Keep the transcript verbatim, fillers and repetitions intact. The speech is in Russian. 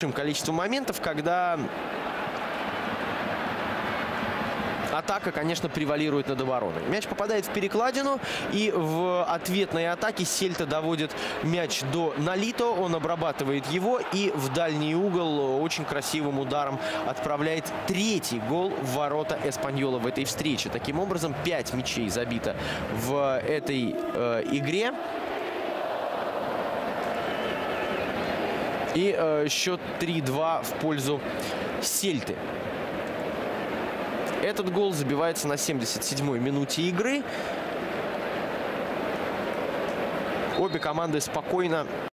количество моментов, когда атака, конечно, превалирует над обороной. Мяч попадает в перекладину, и в ответной атаке Сельта доводит мяч до Нолито. Он обрабатывает его и в дальний угол очень красивым ударом отправляет третий гол в ворота Эспаньола в этой встрече. Таким образом, пять мячей забито в этой э, игре. И э, счет три-два в пользу Сельты. Этот гол забивается на семьдесят седьмой минуте игры. Обе команды спокойно